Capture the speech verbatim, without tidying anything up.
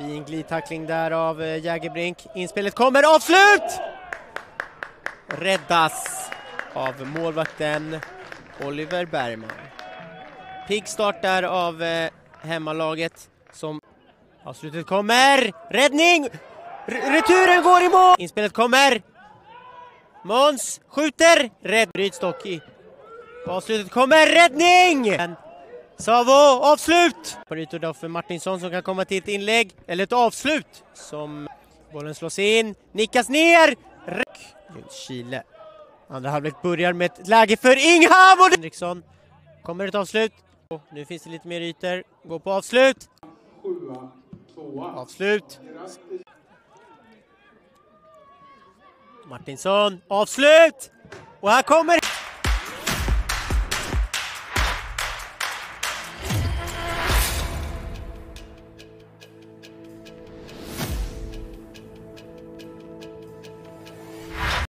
Fin glidtackling där av Jägerbrink. Inspelet kommer, avslut! Räddas av målvakten Oliver Bergman. Pigg start där av eh, hemmalaget som avslutet kommer. Räddning! R- returen går i mål! Inspelet kommer. Måns skjuter. Rädd bryts dock i. Avslutet kommer. Räddning! Savo, avslut! På ytor för Martinsson som kan komma till ett inlägg. Eller ett avslut som bollen slås in. Nickas ner. Räck. Chile. Andra halvlek börjar med ett läge för Ingham och Henriksson. Kommer ett avslut. Nu finns det lite mer ytor. Går på avslut. Avslut. Martinsson. Avslut. Och här kommer